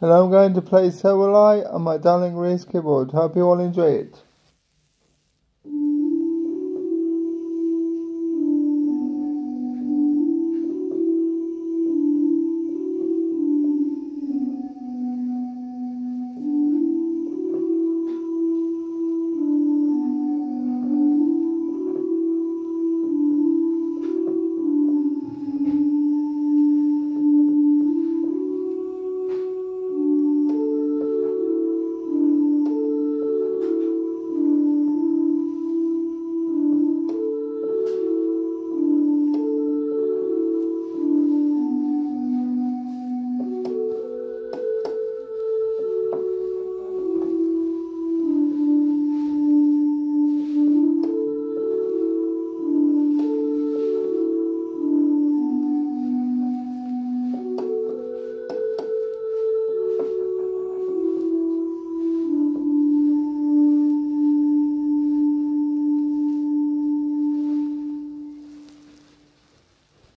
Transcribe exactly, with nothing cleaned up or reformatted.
And I'm going to play So Will I on my Darling Reese keyboard. Hope you all enjoy it.